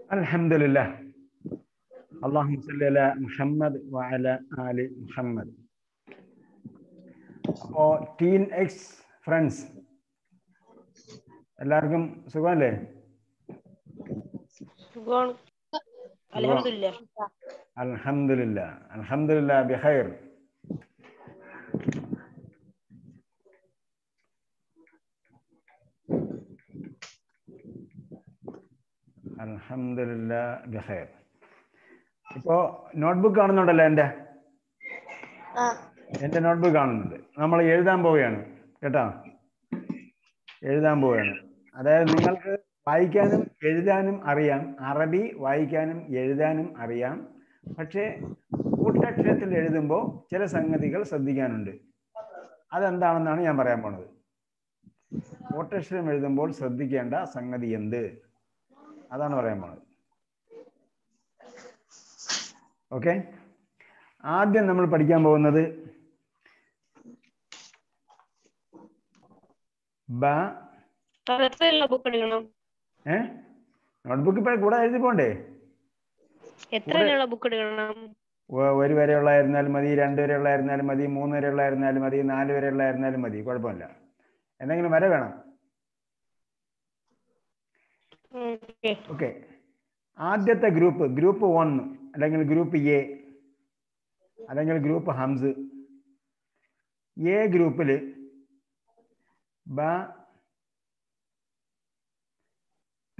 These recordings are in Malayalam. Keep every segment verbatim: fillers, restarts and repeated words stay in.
Alhamdulillah. Allahumma salli ala Muhammad wa ala ali Muhammad. അപ്പോൾ ടീൻ എക്സ് ഫ്രണ്ട്സ് എല്ലാവർക്കും സുഖമല്ലേ? അൽഹംദുലില്ലാഹ്. അൽഹംദുലില്ലാ അൽഹംദുലില്ലാ ബിഖൈർ. അൽഹംദുലില്ലാ ബിഖൈർ. ഇപ്പോ നോട്ട്ബുക്ക് കാണുന്നുണ്ടല്ലോ എൻ്റെ എൻ്റെ നോട്ട്ബുക്ക് കാണുന്നുണ്ട്. നമ്മൾ എഴുതാൻ പോവുകയാണ് കേട്ടോ, എഴുതാൻ പോവുകയാണ്. അതായത് നിങ്ങൾക്ക് വായിക്കാനും എഴുതാനും അറിയാം, അറബി വായിക്കാനും എഴുതാനും അറിയാം. പക്ഷേ കൂട്ടക്ഷരത്തിൽ എഴുതുമ്പോൾ ചില സംഗതികൾ ശ്രദ്ധിക്കാനുണ്ട്. അതെന്താണെന്നാണ് ഞാൻ പറയാൻ പോണത്. കൂട്ടക്ഷരം എഴുതുമ്പോൾ ശ്രദ്ധിക്കേണ്ട സംഗതി എന്ത്, അതാണ് പറയാൻ പോണത്. ഓക്കെ, ആദ്യം നമ്മൾ പഠിക്കാൻ പോകുന്നത് ബ. ഏ നോട്ട്ബുക്ക് ഇപ്പൊ കൂടെ എഴുതി പോണ്ടേ? ഒരു വരെയുള്ളായിരുന്നാലും മതി, രണ്ട് വരെയുള്ളായിരുന്നാലും മതി, മൂന്ന് വരെയുള്ളായിരുന്നാലും മതി, നാല് വരെയുള്ളായിരുന്നാലും മതി, കുഴപ്പമില്ല. എന്തെങ്കിലും വരെ വേണം. ഓക്കെ, ആദ്യത്തെ ഗ്രൂപ്പ് ഗ്രൂപ്പ് വൺ അല്ലെങ്കിൽ ഗ്രൂപ്പ് എ അല്ലെങ്കിൽ ഗ്രൂപ്പ് ഹംസ്. എ ഗ്രൂപ്പിൽ ബ, ത,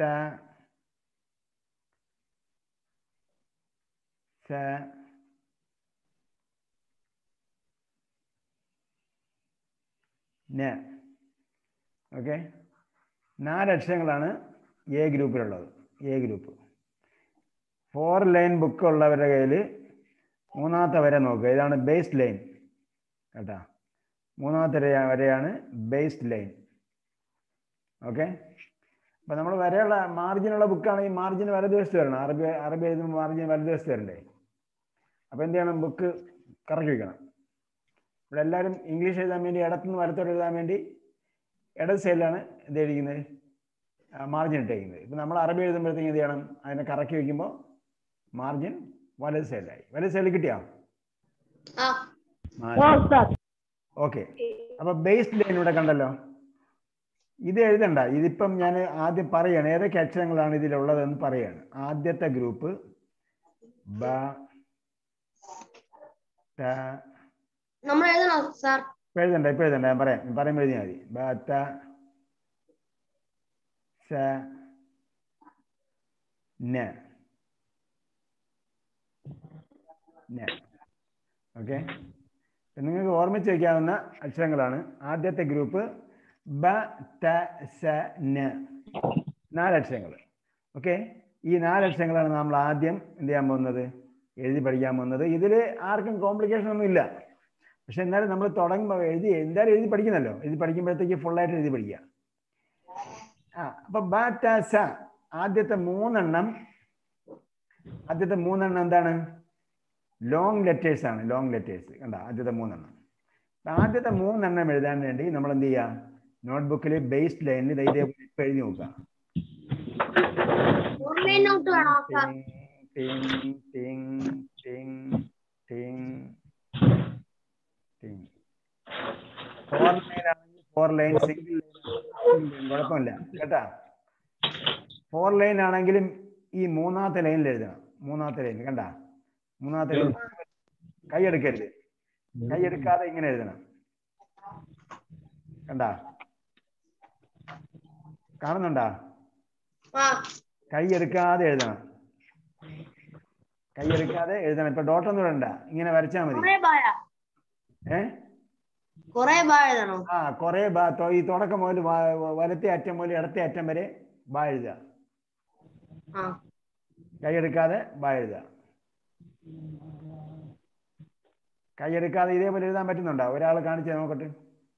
സ, ന. ഓക്കെ, നാലക്ഷരങ്ങളാണ് എ ഗ്രൂപ്പിലുള്ളത്. A group four line book ഉള്ളവരുടെ കയ്യിൽ മൂന്നാമത്തെ വരെ നോക്കുക. ഇതാണ് ബേസ് ലൈൻ കേട്ടാ, മൂന്നാമത്തെ വരെയാണ് ബേസ് ലൈൻ. ഓക്കെ, അപ്പൊ നമ്മൾ വരെയുള്ള മാർജിനുള്ള ബുക്കാണെങ്കിൽ മാർജിൻ വലതുവശത്ത് വരണം. അറബി അറബി എഴുതുമ്പോൾ മാർജിൻ വലതുവശത്ത് വരണ്ടേ? അപ്പൊ എന്ത് ചെയ്യണം? ബുക്ക് കറക്കി വെക്കണം. ഇവിടെ എല്ലാവരും ഇംഗ്ലീഷ് എഴുതാൻ വേണ്ടി ഇടത്തുനിന്ന് വലത്തോട്ട് എഴുതാൻ വേണ്ടി ഇടത് സൈഡിലാണ് എന്ത് എഴുതിക്കുന്നത്, മാർജിൻ ഇട്ടേക്കുന്നത്. ഇപ്പൊ നമ്മൾ അറബി എഴുതുമ്പോഴത്തേക്ക് എന്ത് ചെയ്യണം? അതിനെ കറക്കി വെക്കുമ്പോൾ മാർജിൻ വലത് സൈഡിലായി. വലത് സൈഡിൽ കിട്ടിയോ? ഓക്കെ, അപ്പൊ ബേസ് ലൈൻ ഇവിടെ കണ്ടല്ലോ. ഇത് എഴുതണ്ട, ഇതിപ്പം ഞാൻ ആദ്യം പറയാണ് ഏതൊക്കെ അക്ഷരങ്ങളാണ് ഇതിലുള്ളതെന്ന് പറയാണ്. ആദ്യത്തെ ഗ്രൂപ്പ് ബ, ത. എഴുതണ്ട, ഇപ്പൊ എഴുതണ്ട, ഞാൻ പറയാം. പറയുമ്പോൾ എഴുതിയാൽ മതി. ബ, ത, സ, ന. ഓക്കെ, നിങ്ങൾക്ക് ഓർമ്മിച്ച് വയ്ക്കാവുന്ന അക്ഷരങ്ങളാണ്. ആദ്യത്തെ ഗ്രൂപ്പ് ബ, ത, സ, ന. നാലക്ഷരങ്ങൾ. ഓക്കെ, ഈ നാലക്ഷരങ്ങളാണ് നമ്മൾ ആദ്യം എന്ത് ചെയ്യാൻ പോകുന്നത്, എഴുതി പഠിക്കാൻ പോകുന്നത്. ഇതിൽ ആർക്കും കോംപ്ലിക്കേഷൻ ഒന്നും ഇല്ല. പക്ഷെ എന്നാലും നമ്മൾ തുടങ്ങുമ്പോൾ എഴുതി എന്തായാലും എഴുതി പഠിക്കുന്നല്ലോ. എഴുതി പഠിക്കുമ്പോഴത്തേക്ക് ഫുള്ളായിട്ട് എഴുതി പഠിക്കുക. ആ അപ്പൊ ബ, ത, സ ആദ്യത്തെ മൂന്നെണ്ണം ആദ്യത്തെ മൂന്നെണ്ണം എന്താണ്? ലോങ് ലെറ്റേഴ്സ് ആണ്. ലോങ് ലെറ്റേഴ്സ് കണ്ട, ആദ്യത്തെ മൂന്നെണ്ണം. ആദ്യത്തെ മൂന്നെണ്ണം എഴുതാൻ വേണ്ടി നമ്മൾ എന്ത് ചെയ്യുക? നോട്ട്ബുക്കിൽ ബേസ് ലൈനിൽ ഇതേപോലെ ഇപ്പൊ എഴുതി നോക്കുക. ഫോർ ലൈൻ ആണെങ്കിൽ ഫോർ ലൈൻ, സിംഗിൾ ലൈൻ കുഴപ്പമില്ല കേട്ടാ. ഫോർ ലൈൻ ആണെങ്കിലും ഈ മൂന്നാമത്തെ ലൈനിൽ എഴുതണം. മൂന്നാമത്തെ ലൈൻ കണ്ട, മൂന്നാമത്തെ ലൈൻ കൈ എടുക്കരുത്. കൈ എടുക്കാതെ ഇങ്ങനെ എഴുതണം. കണ്ട, കാണുന്നുണ്ടാ? കൈ എടുക്കാതെ എഴുതണം. കൈ എടുക്കാതെ എഴുതണം. ഇപ്പൊ ഡോട്ടൊന്നും ഇടണ്ട, ഇങ്ങനെ വരച്ചാൽ മതി. ഏ ആ കൊറേ ബാ, ഈ തുടക്കം മുതൽ വലത്തെ അറ്റം മുതൽ ഇടത്തെ അറ്റം വരെ ബാ എഴുതുക. കൈ എടുക്കാതെ ബാ എഴുതുക. കൈ എടുക്കാതെ ഇതേപോലെ എഴുതാൻ പറ്റുന്നുണ്ടോ? ഒരാൾ കാണിച്ചു നോക്കട്ടെ.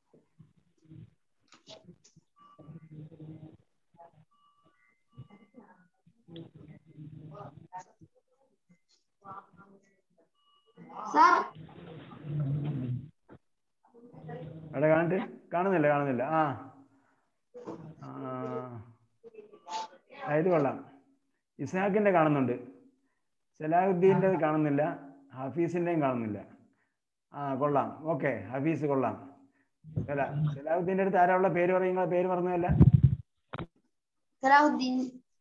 അവിടെ കാണിട്ട് കാണുന്നില്ല, കാണുന്നില്ല. ആ ഇത് കൊള്ളാം. ഇസ്ഹാഖിന്റെ കാണുന്നുണ്ട്, സലാഹുദ്ദീൻ്റെ കാണുന്നില്ല, ഹഫീസിൻ്റെയും കാണുന്നില്ല. ആ കൊള്ളാം, ഓക്കെ, ഹഫീസ് കൊള്ളാം. അല്ല സലാഹുദ്ദീൻ്റെ അടുത്ത് ആരാ ഉള്ള? പേര് പറയുക, പേര് പറഞ്ഞതല്ല. സലാഹുദ്ദീൻ.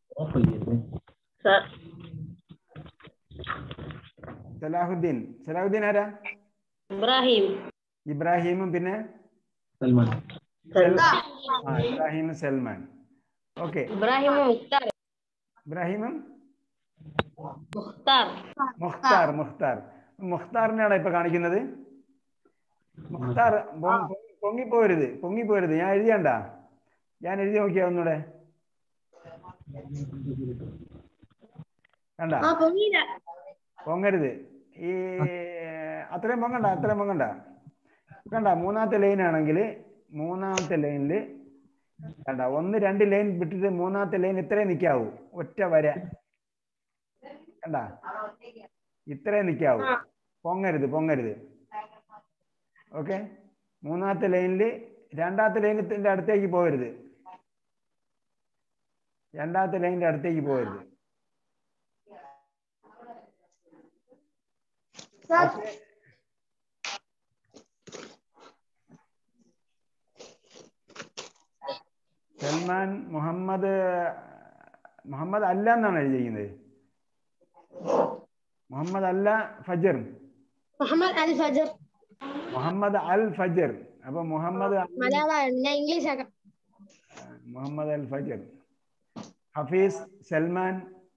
സലാഹുദ്ദീൻ. സലാഹുദ്ദീൻ ആരാ? ഇബ്രാഹിം. ഇബ്രാഹിമും പിന്നെ സൽമാൻ. ആ ഇബ്രാഹിം സൽമാൻ. ഓക്കെ. ഇബ്രാഹിം മുഖ്താർ. ഇബ്രാഹിമും മുഖ്താർ. മുഖ്താർ. മുഖ്താർ മുഖ്താറിനെയാണ് ഇപ്പൊ കാണിക്കുന്നത്. മുഖ്താർ പൊങ്ങിപ്പോരുത്, പൊങ്ങിപ്പോരുത്. ഞാൻ എഴുതിയണ്ട, ഞാൻ എഴുതി നോക്കിയാ ഒന്നൂടെ കണ്ട. പൊങ്ങരുത്, ഈ അത്രയും പൊങ്ങണ്ട, അത്രയും പൊങ്ങണ്ട. കണ്ട, മൂന്നാമത്തെ ലൈൻ ആണെങ്കിൽ മൂന്നാമത്തെ ലൈനിൽ കണ്ട, ഒന്ന് രണ്ട് ലൈൻ വിട്ടിട്ട് മൂന്നാമത്തെ ലൈൻ ഇത്രയും നിൽക്കാവൂ, ഒറ്റ വര. കണ്ട, ഇത്രയും നിൽക്കാവൂ, പൊങ്ങരുത്, പൊങ്ങരുത്. ഓക്കെ. മൂന്നാമത്തെ ലൈനിൽ രണ്ടാമത്തെ ലൈനിന്റെ അടുത്തേക്ക് പോകരുത്, രണ്ടാമത്തെ ലൈനിന്റെ അടുത്തേക്ക് പോകരുത്. സൽമാൻ മുഹമ്മദ് മുഹമ്മദ് അല്ല എന്നാണ് എഴുതിയിരിക്കുന്നത്. മുഹമ്മദ് അല്ല ഫജർ. മുഹമ്മദ് അൽ ഫജർ. മുഹമ്മദ് അൽ ഫജർ. അപ്പൊ മുഹമ്മദ് ഇംഗ്ലീഷ് ആക്കാം. മുഹമ്മദ് അൽ ഫജർ. ഹഫീസ് സൽമാൻ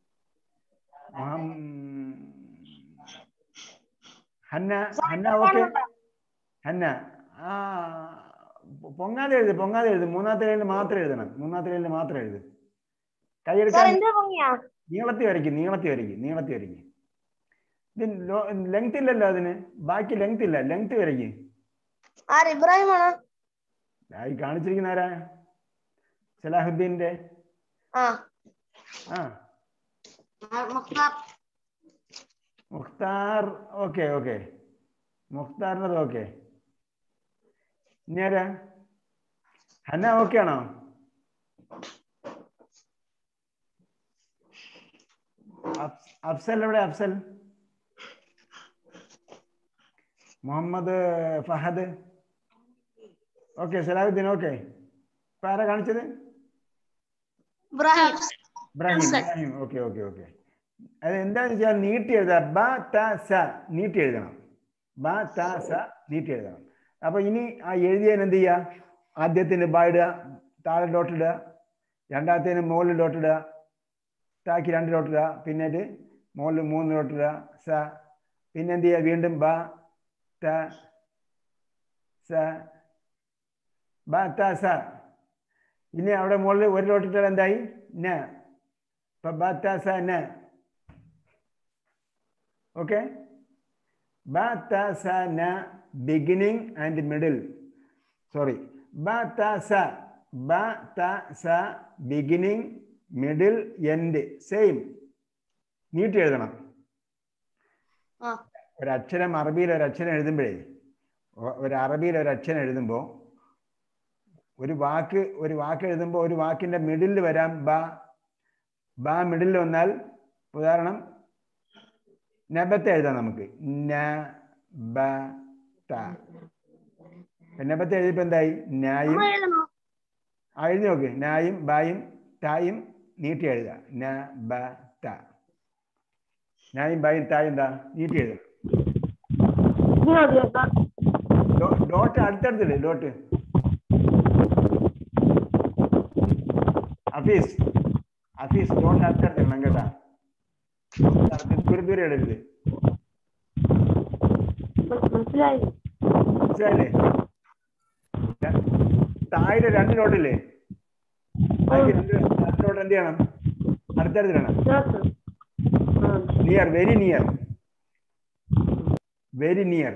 ഹന്ന. ഹന്ന ഓക്കെ. ഹന്ന ആ പൊങ്ങാതെ എഴുതി, പൊങ്ങാതെ എഴുതി. മൂന്നാമത്തെ ലൈനിൽ മാത്രം എഴുതണം, മൂന്നാമത്തെ ലൈനിൽ മാത്രം എഴുതി. കൈയെടുക്കാൻ നീളത്തി വരയ്ക്കും, നീളത്തി വരയ്ക്കും, നീളത്തി വരയ്ക്കും. ഇത് ലെങ്ത് ഇല്ലല്ലോ അതിന്, ബാക്കി ലെങ്ത് ഇല്ല, ലെങ്ത് വരയ്ക്കും. ഇബ്രാഹിമാണ് കാണിച്ചിരിക്കുന്ന ആരാ? സലാഹുദ്ദീന്റെ. ആ മുഖ്താർ. ഓക്കെ ഓക്കെ, മുഖ്താറിനത് ഓക്കെ. ഇനി ആരാ? ഹന്ന ഓക്കെ ആണോ? അഫ്സൽ എവിടെ? അഫ്സൽ. മുഹമ്മദ് ഫഹദ് ഓക്കെ. സലാഹുദ്ദീൻ ഓക്കെ. ഇപ്പൊ ആരാ കാണിച്ചത്? Ibrahim. Ibrahim okay okay okay. അത് എന്താണെന്ന് വെച്ചാൽ നീട്ടി എഴുതാം. ബ ത സ നീട്ടി എഴുതണം, ബ ത സ നീട്ടി എഴുതണം. അപ്പൊ ഇനി ആ എഴുതിയതിന് എന്ത് ചെയ്യുക? ആദ്യത്തിന് ബ ഇടുക, താഴെ ഡോട്ട് ഇടുക. രണ്ടാമത്തേന് മുകളിൽ ഡോട്ട് ഇടുക, താക്കി രണ്ട് ഡോട്ട് ഇടുക. പിന്നീട് മുകളിൽ മൂന്ന് ഡോട്ട് ഇടുക, സ. പിന്നെ എന്ത് ചെയ്യുക? വീണ്ടും ബ ത സ, ബ ത സ. ഇനി അവിടെ മുകളിൽ ഒരു ഡോട്ട് ഇട്ടാൽ എന്തായി? ന. ഇപ്പൊ ബ ത സ ന. ഓക്കെ. ബ ത സ ന ബിഗിനിങ് ആൻഡ് മിഡിൽ. സോറി, ബ ത സ, ബ ത സ ബിഗിനിങ് മിഡിൽ എൻഡ് സെയിം നീട്ടി എഴുതണം. ഒരക്ഷരം അറബിയിൽ ഒരക്ഷരം എഴുതുമ്പോഴേ, ഒരു അറബിയിൽ ഒരക്ഷരം എഴുതുമ്പോൾ ഒരു വാക്ക് ഒരു വാക്ക് എഴുതുമ്പോൾ ഒരു വാക്കിന്റെ മിഡിലിൽ വരാം ബ. ബ മിഡിലിൽ വന്നാൽ, ഉദാഹരണം നബത്ത് എഴുതാം നമുക്ക്. ന ബ ത. നബത്ത് എഴുതിയപ്പോ എന്തായി? നായും. ആ എഴുതി നോക്ക്. നായും ബായും തായും നീട്ടി എഴുതാം. ന ബ ത. നായും ബായും തായും എന്താ? നീട്ടി എഴുതാം. ഡോട്ട് അടുത്തടുത്തില്ലേ? ഡോട്ട്. ഹഫീസ് ഹഫീസ് ഡോട്ട് അടുത്തടുത്തിടണം കേട്ടാ. ദൂരെ ദൂരെ ഇടരുത്. മനസ്സിലായില്ലേ? താഴെ രണ്ട് ഡോട്ടില്ലേ? രണ്ട് ഡോട്ട് എന്ത് ചെയ്യണം? അടുത്തടുത്തിടണം. Near, very near, very near.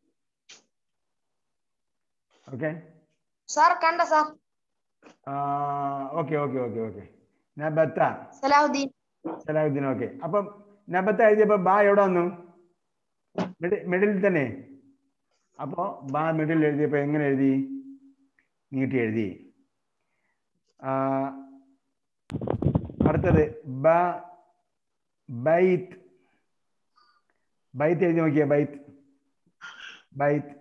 Okay sir കണ്ട sir. Okay okay okay okay. നബത്ത സലാഹുദ്ദീൻ. സലാഹുദ്ദീൻ ഓക്കെ. അപ്പം നബത്ത എഴുതിയപ്പോ ബാ എവിടെ വന്നു? മിഡിൽ തന്നെ. അപ്പോ ബാ മിഡിൽ എഴുതിയപ്പോ എങ്ങനെ എഴുതി? നീട്ടി എഴുതി. അടുത്തത് ബ ബൈത്ത് ബൈത്ത് എഴുതി നോക്കിയേ ബൈത്ത് ബൈത്ത്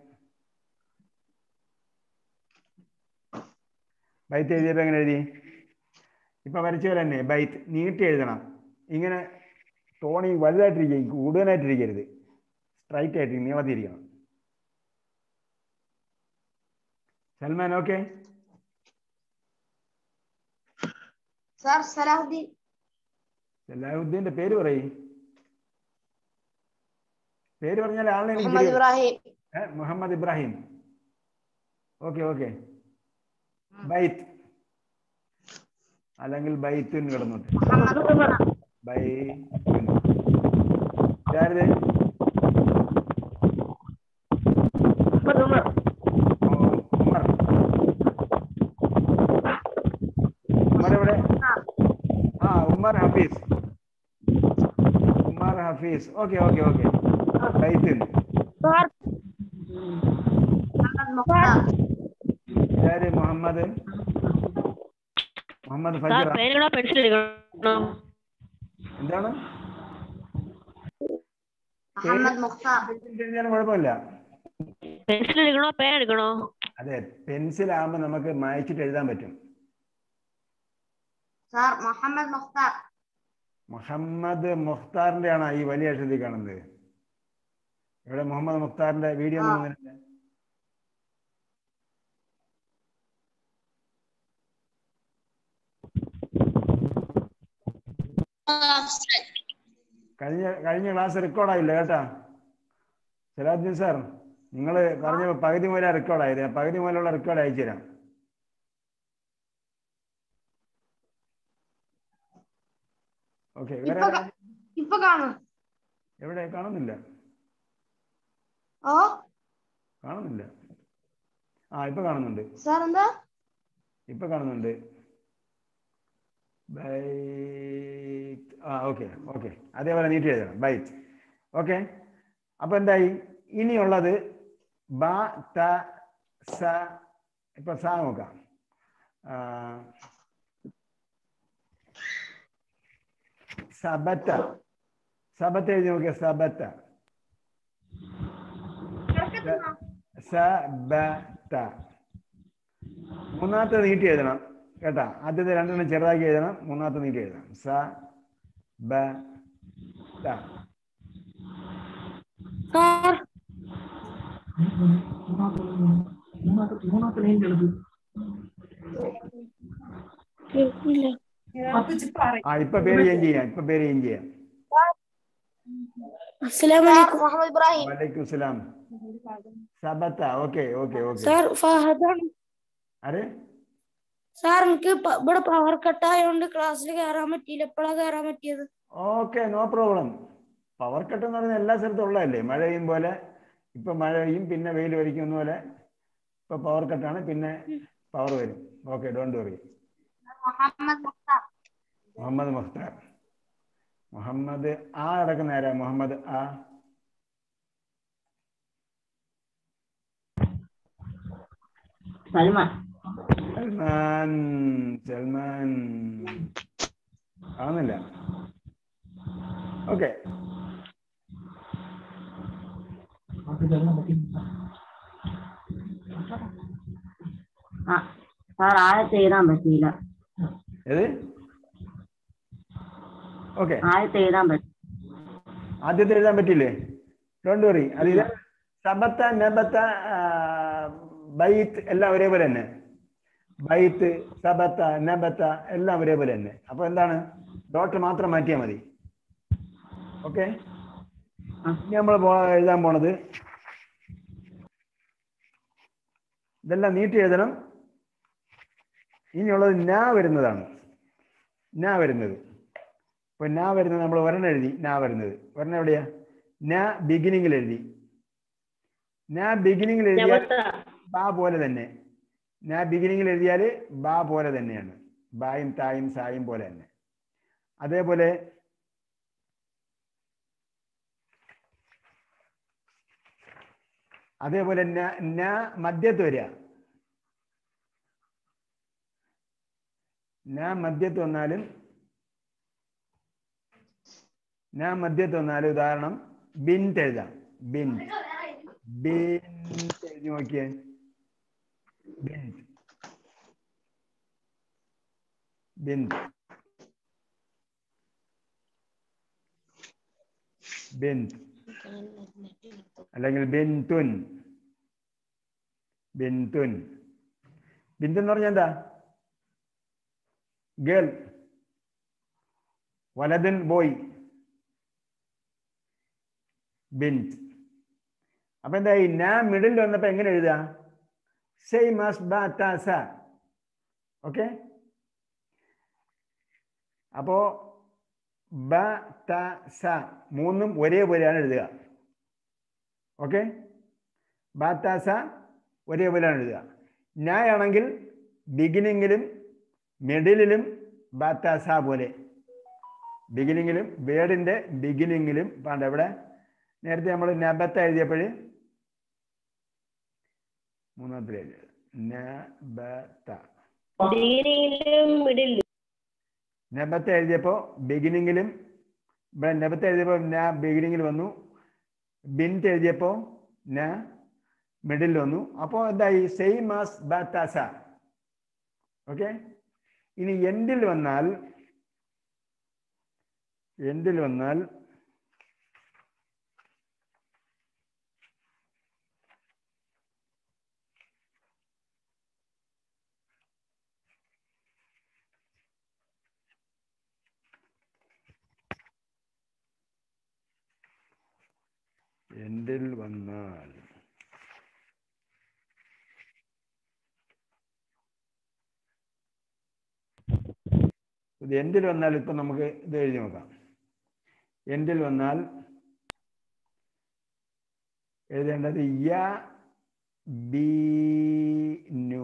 ബൈത്ത് എഴുതിയപ്പോൾ എങ്ങനെ എഴുതി? ഇപ്പൊ വരച്ച പോലെ തന്നെ ബൈത്ത് നീട്ടി എഴുതണം. ഇങ്ങനെ തോണി വലുതായിട്ടിരിക്കുക, കൂടുതലായിട്ടിരിക്കരുത്, സ്ട്രൈറ്റ് ആയിട്ട് നീളത്തിരിക്കണം. സൽമാൻ ഓക്കെ? സാർ സലാഹുദ്ദീൻ. സലാഹുദ്ദീന്റെ പേര് പറയും. പേര് പറഞ്ഞാൽ ആളിനെ എനിക്ക് മുഹമ്മദ് ഇബ്രാഹിം. മുഹമ്മദ് ഇബ്രാഹിം. Okay okay. ബൈത്ത് അല്ലെങ്കിൽ ബൈത്തുൻ കിടന്നോട്ടെ. ബൈ ഇതാരത്? ഉമർ. ഉമർ എവിടെ? ആ Umar Hafeez. Umar Hafeez. Okay okay okay. ബൈത്തുൻ. ഇതാര്? മുഹമ്മദ് മുഹമ്മദ് ഫജറ. എന്താണ്? കുഴപ്പമില്ല. പെൻസിൽ എടുക്കണോ പേൻ എടുക്കണോ? അതെ, പെൻസിൽ ആകുമ്പോ നമുക്ക് മായ്ച്ചിട്ട് എഴുതാൻ പറ്റും. സാർ മുഹമ്മദ് മുഖ്താർ. മുഹമ്മദ് മുഖ്താറിന്റെ ആണ് ഈ വലിയ അക്ഷരത്തിൽ കാണുന്നത്. ഇവിടെ മുഹമ്മദ് മുഖ്താറിന്റെ വീഡിയോ ഒന്നും വന്നിട്ടില്ല. കഴിഞ്ഞ കഴിഞ്ഞ ക്ലാസ് റെക്കോർഡായില്ല കേട്ടാ സലാഹുദ്ദീൻ സാർ. നിങ്ങൾ പറഞ്ഞ പകുതി മൂല റെക്കോർഡായത്. പകുതി മൂലമുള്ള റെക്കോർഡ് അയച്ചു തരാം. ഓക്കെ. ഇപ്പൊ കാണും. എവിടെ? കാണുന്നില്ല. ഓ കാണുന്നില്ല. ആ ഇപ്പൊ കാണുന്നുണ്ട് സാർ. എന്താ? ഇപ്പൊ കാണുന്നുണ്ട്. ആ ഓക്കെ ഓക്കെ. അതേപോലെ നീട്ടി എഴുതണം ബൈറ്റ്. ഓക്കെ. അപ്പൊ എന്തായി? ഇനിയുള്ളത് ബ ത സ. ഇപ്പൊ സ നോക്കാം. സബത്ത. സബത്ത എഴുതി നോക്കിയ സബത്ത. സബത്ത. മൂന്നാമത്തെ നീട്ടി എഴുതണം കേട്ടാ. ആദ്യത്തെ രണ്ടെണ്ണം ചെറുതാക്കി എഴുതണം, മൂന്നാമത്തെ നീട്ടി എഴുതണം. സ ബ ത. ആ ഇപ്പൊ പേര് ചേഞ്ച് ചെയ്യാം. ഇപ്പൊ പേര് ചേഞ്ച് ചെയ്യാം. മുഹമ്മദ് ഇബ്രാഹിം. വലൈക്കും സലാം. സബത്ത. Okay okay okay. സാർ ഫഹദാണ്. ആരെ? സാർ എനിക്ക് ഇവിടെ പവർ കട്ടായോണ്ട് ക്ലാസ്സിൽ കയറാൻ പറ്റിയില്ല. എപ്പോഴാ കയറാൻ പറ്റിയത്? Okay, no problem. Power cut എന്ന് പറഞ്ഞാൽ എല്ലാ സ്ഥലത്തും ഉള്ളതല്ലേ. മഴയും പോലെ ഇപ്പൊ മഴ പെയ്യും, പിന്നെ വെയിൽ വരിക്കുന്ന പോലെ ഇപ്പൊ പവർ കട്ടാണ്, പിന്നെ പവർ വരും. Okay, don't worry. Muhammad Mukhtar. Muhammad Mukhtar. Muhammad ആ കിടക്കുന്ന ആരാ? മുഹമ്മദ് ആ. സൽമാൻ. സൽമാൻ. സൽമാൻ കാണുന്നില്ല. ഓക്കെ. സാർ ആദ്യത്തെ എഴുതാൻ പറ്റിയില്ല. ഏത്? ഓക്കെ, ആദ്യത്തെ എഴുതാൻ പറ്റും. ആദ്യത്തെ എഴുതാൻ പറ്റില്ലേ? Don't worry. അത് ഇത് സബത്ത നബത്ത ബൈത്ത് എല്ലാം ഒരേപോലെ തന്നെ. ബൈത്ത് സബത്ത നബത്ത എല്ലാം ഒരേപോലെ തന്നെ. അപ്പൊ എന്താണ്? ഡോട്ട് മാത്രം മാറ്റിയാൽ മതി. ഓക്കെ. ഇനി നമ്മൾ എഴുതാൻ പോണത് ഇതെല്ലാം നീട്ടി എഴുതണം. ഇനിയുള്ളത് നാ വരുന്നതാണ്. നാ വരുന്നത്. ഇപ്പൊ നാ വരുന്നത് നമ്മൾ ഒരെണ്ണം എഴുതി. നാ വരുന്നത് ഒരെണ്ണം എവിടെയാ? നാ ബിഗിനിങ്ങിൽ എഴുതി. നാ ബിഗിനിങ്ങിൽ എഴുതിയാൽ ബാ പോലെ തന്നെ. നാ ബിഗിനിങ്ങിൽ എഴുതിയാൽ ബാ പോലെ തന്നെയാണ്. ബായും തായും സായും പോലെ തന്നെ. അതേപോലെ അതേപോലെ നാ മധ്യത്ത് വരിക. നാ മധ്യത്ത് വന്നാലും ഞാൻ മധ്യത്ത് വന്നാൽ ഉദാഹരണം ബിൻറ്റ് എഴുതാം. ബിൻറ്റ് ബിൻറ്റ് എഴുതി നോക്കിയേ. ബിൻറ്റ് ബിൻറ്റ് ബിൻറ്റ് അല്ലെങ്കിൽ ബിൻതുൻ. ബിൻതുൻ ബിന്ദു എന്ന് പറഞ്ഞാൽ എന്താ? ഗേൾ. വലദൻ ബോയ്. ബിൻത്. അപ്പൊ എന്തായി? നാ മിഡിൽ വന്നപ്പോ എങ്ങനെ എഴുതുക? സെയിം ആസ് ബ ത സ. ഓക്കെ. അപ്പോ ബ ത സ മൂന്നും ഒരേപോലെയാണ് എഴുതുക. ഓക്കെ. ബ ത സ ഒരേപോലെയാണ് എഴുതുക. നായാണെങ്കിൽ ബിഗിനിങ്ങിലും മിഡിലും ബ ത സ പോലെ. ബിഗിനിങ്ങിലും വേർഡിന്റെ ബിഗിനിങ്ങിലും പാണ്ട എവിടെ നേരത്തെ നമ്മൾ നബത്ത എഴുതിയപ്പോൾ മൂന്നാമത്തെ എഴുതിയത് നബത്ത. നബത്ത എഴുതിയപ്പോ ബിഗിനിങ്ങിലും ഇവിടെ നബത്ത എഴുതിയപ്പോ ന ബിഗിനിങ്ങിൽ വന്നു. ബിൻറ്റ് എഴുതിയപ്പോ ന മിഡിൽ വന്നു. അപ്പോൾ എന്തായി? സെയിം ആസ് ബ ത സ. ഓക്കെ. ഇനി എൻഡിൽ വന്നാൽ എൻഡിൽ വന്നാൽ എൻഡിൽ വന്നാൽ ഇത് എൻഡിൽ വന്നാൽ ഇപ്പൊ നമുക്ക് ഇത് എഴുതി നോക്കാം. എൻഡിൽ വന്നാൽ എഴുതേണ്ടത് യ ബീനു.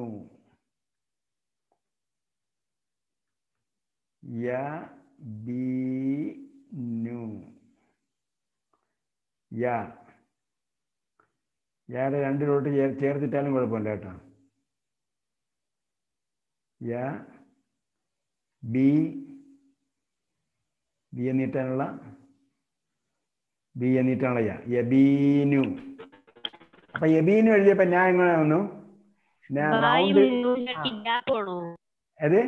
യ ബീനു. യാ യാടെ രണ്ടിലോട്ട് ചേർത്തിട്ടാലും കുഴപ്പമില്ല കേട്ടോ. യ ബി ബി എന്നിട്ടാനുള്ള ബി എന്നിട്ടാനുള്ള യ യബീനു. അപ്പൊ യബീനു എഴുതിയപ്പോ ഞാൻ എങ്ങനെ വന്നു? ഞാൻ റൗണ്ട് അത്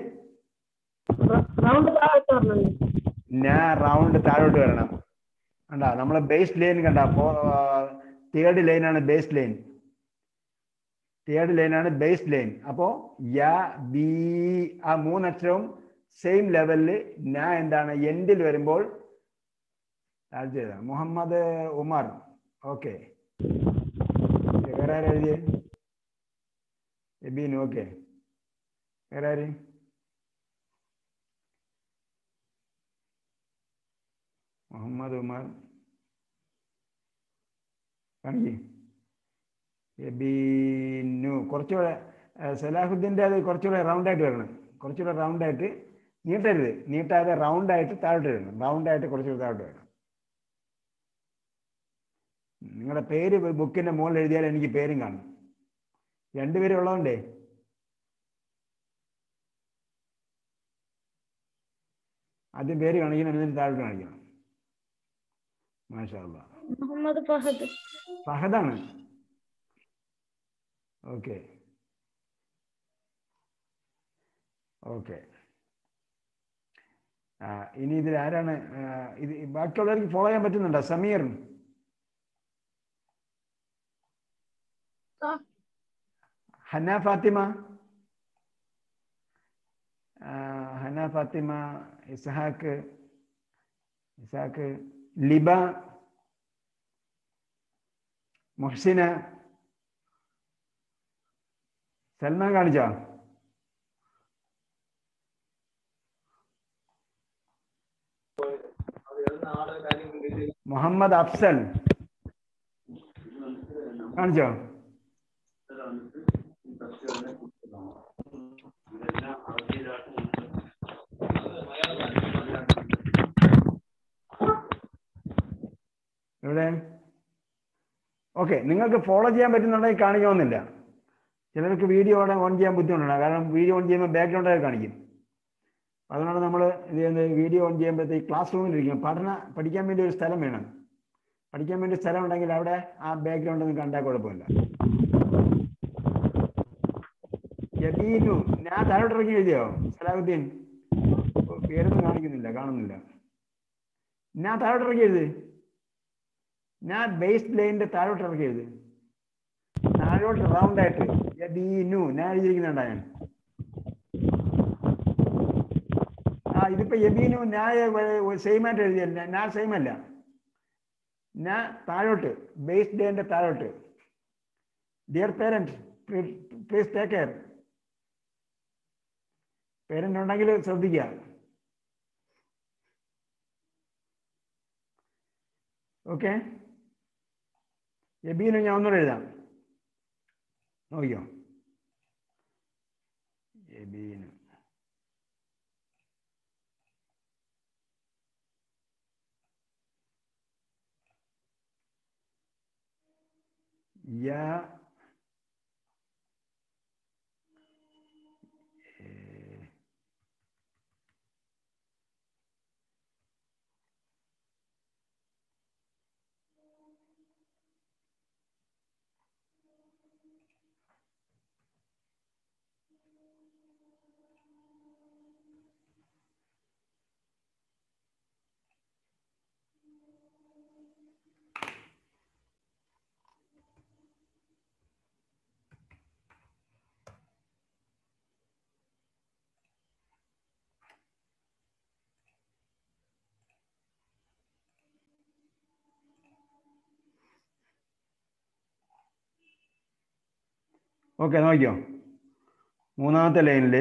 ഞാൻ റൗണ്ട് താഴോട്ട് വരണം. കണ്ടാ നമ്മളെ ബേസ് ലൈൻ കണ്ട. തേർഡ് ലൈനാണ് ബേസ് ലൈൻ. തേർഡ് ലൈനാണ് ബേസ് ലൈൻ. അപ്പോ യ ബി ആ മൂന്നക്ഷരവും സെയിം ലെവലിൽ ഞാൻ എന്താണ് എൻഡിൽ വരുമ്പോൾ മുഹമ്മദ് ഉമർ. ഓക്കെ. വേറെ ആരും എഴുതിയേ? എബീൻ. ഓക്കെ. വേറെ ആര്? മുഹമ്മദ് ഉമർ കാണിക്കേ. എബീനു കുറച്ചുകൂടെ സലാഹുദ്ദീൻ്റെ അത് കുറച്ചുകൂടെ റൗണ്ടായിട്ട് വരണം. കുറച്ചുകൂടെ റൗണ്ടായിട്ട് നീട്ടരുത്. നീട്ടാതെ റൗണ്ടായിട്ട് താഴോട്ട് വരണം. റൗണ്ടായിട്ട് കുറച്ചുകൂടെ താഴോട്ട് വരണം. നിങ്ങളുടെ പേര് ബുക്കിന്റെ മുകളിൽ എഴുതിയാൽ എനിക്ക് പേരും കാണും. രണ്ടുപേരും ഉള്ളതുകൊണ്ടേ ആദ്യം പേര് കാണിക്കണം, എന്നിട്ട് താഴോട്ട് കാണിക്കണം. മാഷാ അല്ലാഹ്. മുഹമ്മദ് ഫഹദ്. ഫഹദാണ്. ഓക്കെ. ഓക്കെ. ഇനി ഇതിൽ ആരാണ് ഇത്? ബാക്കിയുള്ളവർക്ക് ഫോളോ ചെയ്യാൻ പറ്റുന്നുണ്ടോ? സമീർ, ഹന ഫാത്തിമ, ഹന ഫാത്തിമ, ഇസ്ഹാക്ക് ഇസ്ഹാക്ക് ലിബ, മുഹ്സിന, സൽമാൻ കാണിച്ചോ? മുഹമ്മദ് അഫ്സൽ കാണിച്ചോ? എവിടെ? ഓക്കെ. നിങ്ങൾക്ക് ഫോളോ ചെയ്യാൻ പറ്റുന്നുണ്ടെങ്കിൽ കാണിക്കണമെന്നില്ല. ചിലർക്ക് വീഡിയോ ഓൺ ചെയ്യാൻ ബുദ്ധിമുട്ടാണ്. കാരണം വീഡിയോ ഓൺ ചെയ്യുമ്പോൾ ബാക്ക്ഗ്രൗണ്ടായി കാണിക്കും. അതുകൊണ്ടാണ് നമ്മൾ ഇത് ചെയ്യുന്നത്, വീഡിയോ ഓൺ ചെയ്യുമ്പോഴത്തേക്ക് ക്ലാസ് റൂമിലിരിക്കും. പഠന പഠിക്കാൻ വേണ്ടി ഒരു സ്ഥലം വേണം. പഠിക്കാൻ വേണ്ടി സ്ഥലം ഉണ്ടെങ്കിൽ അവിടെ ആ ബാക്ക്ഗ്രൗണ്ട് ഒന്നും കണ്ടാൽ കുഴപ്പമില്ല. യബീനു ഞാൻ താഴോട്ട് ഇറങ്ങി എഴുതിയോ സലാഹുദ്ദീൻ? പേരൊന്നും കാണിക്കുന്നില്ല, കാണുന്നില്ല. ഞാൻ താഴോട്ട് ഇറങ്ങി എഴുതി. ഞാൻ ബേസ് ലൈനിന്റെ താഴോട്ട് ഇറങ്ങി എഴുതി. താഴോട്ട് റൗണ്ട് ആയിട്ട് യബീനു ഞാൻ എഴുതിയിരിക്കുന്നുണ്ടാ ഞാൻ. ആ ഇതിപ്പോ യബീനു ഞാൻ സെയിം ആയിട്ട് എഴുതിയല്ല, ഞാൻ സെയിം അല്ല. ഞാൻ താഴോട്ട് ബേസ് ലൈനിന്റെ താഴോട്ട്. Dear parent please take care. Parent ഉണ്ടെങ്കിൽ ശ്രദ്ധിക്കുക. ഓക്കെ, യബീനു ഞാൻ ഒന്നുകൂടെ എഴുതാം, നോക്കിയോ. യബീനു യ ഓക്കെ നോക്കിയോ. മൂന്നാമത്തെ ലൈനിൽ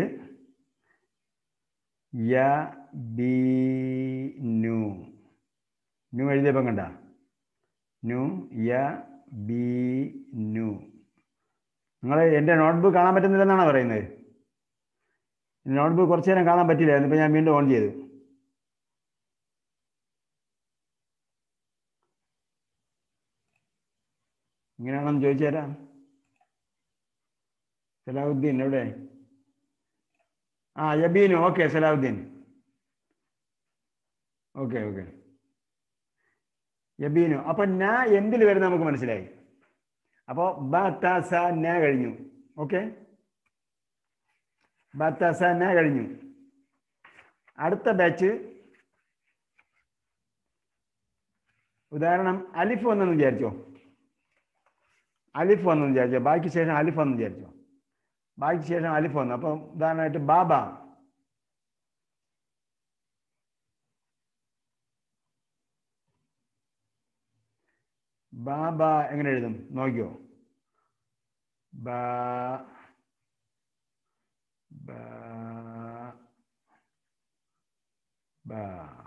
യ ബി നു നു എഴുതിയപ്പം കണ്ട നു യ ബി നു. നിങ്ങൾ എൻ്റെ നോട്ട്ബുക്ക് കാണാൻ പറ്റുന്നില്ലെന്നാണോ പറയുന്നത്? നോട്ട്ബുക്ക് കുറച്ച് നേരം കാണാൻ പറ്റില്ല, ഇപ്പം ഞാൻ വീണ്ടും ഓൺ ചെയ്തു. ഇങ്ങനെയാണെന്ന് ചോദിച്ചു തരാം. സലാഹുദ്ദീൻ എവിടെ? ആ യബീനു. ഓക്കെ സലാഹുദ്ദീൻ. ഓക്കെ ഓക്കെ യബീനു. അപ്പൊ ന എന്തിൽ വരുന്ന നമുക്ക് മനസ്സിലായി. അപ്പോ ബത്തസ ന കഴിഞ്ഞു. ഓക്കെ, ബത്തസ ന കഴിഞ്ഞു. അടുത്ത ബാച്ച് ഉദാഹരണം അലിഫ് വന്നെന്ന് വിചാരിച്ചോ. അലിഫ് വന്നെന്ന് വിചാരിച്ചോ. ബാക്കി ശേഷം അലിഫ് വന്നെന്ന് വിചാരിച്ചോ. ബാക്കി ശേഷം അലിഫ് വന്നു. അപ്പം ഉദാഹരണമായിട്ട് ബാബ. ബാബ എങ്ങനെ എഴുതും നോക്കിയോ. ബാ ബാ ബാ